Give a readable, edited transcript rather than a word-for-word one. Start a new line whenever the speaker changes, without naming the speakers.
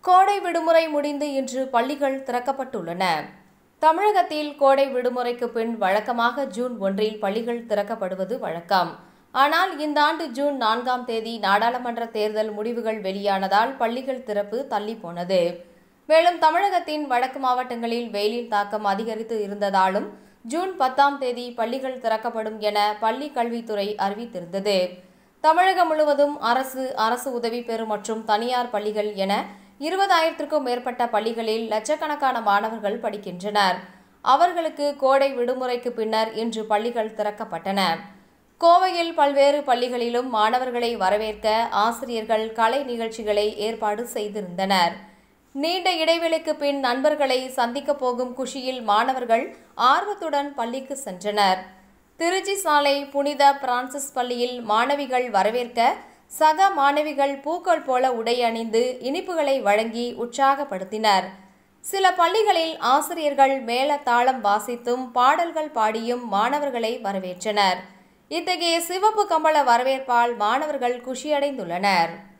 கோடை விடுமுறை முடிந்து இன்று பள்ளிகள் திறக்கப்பட்டுள்ளன. தமிழகத்தில் கோடை விடுமுறைக்கு பின் வழக்கமாக ஜூன் 1 பள்ளிகள் திறக்கப்படுவது வழக்கம். ஆனால் இந்த ஆண்டு ஜூன் 4ஆம் தேதி நாடாளுமன்ற தேர்தல் முடிவுகள் வெளியானதால் பள்ளிகள் திறப்பு தள்ளி போனது. மேலும் தமிழகத்தின் வடக்கு மாவட்டங்களில் வெயிலின் தாக்கம் அதிகரித்து இருந்ததாலும் ஜூன் 10ஆம் தேதி பள்ளிகள் திறக்கப்படும் என பள்ளி கல்வித்துறை அறிவித்திருந்தது. தமிழகம் முழுவதும் அரசு உதவி பெறும் மற்றும் தனியார் பள்ளிகள் என 20,000க்கும் மேற்பட்ட பள்ளிகளில் லட்சக்கணக்கான மாணவர்கள் படிக்கின்றனர். அவர்களுக்கு கோடை விடுமுறைக்கு பின்னர் இன்று பள்ளிகள் திறக்கப்பட்டன. கோவையில் பல்வேறு பள்ளிகளிலும் மாணவர்களை வரவேற்க ஆசிரியர்கள் கலை நிகழ்ச்சிகளை ஏற்பாடு செய்திருந்தனர். நீண்ட இடைவெளிக்கு பின் நண்பர்களை சந்திக்க போகும் குஷியில் மாணவர்கள் ஆர்வத்துடன் பள்ளிக்கு சென்றனர். திருச்சி சாலை புனித பிரான்சிஸ் பள்ளியில் மாணவிகள் வரவேற்க சக மாணவிகள் பூக்கள் போல உடை அணிந்து இனிப்புகளை வழங்கி உற்சாகப்படுத்தினர். சில பள்ளிகளில் ஆசிரியர்கள் மேள தாளம் வாசித்தும் பாடல்கள் பாடியும் மாணவர்களை வரவேற்றனர். இத்தகைய சிவப்பு கம்பள வரவேற்பால் மாணவர்கள் குஷியடைந்துள்ளனர்.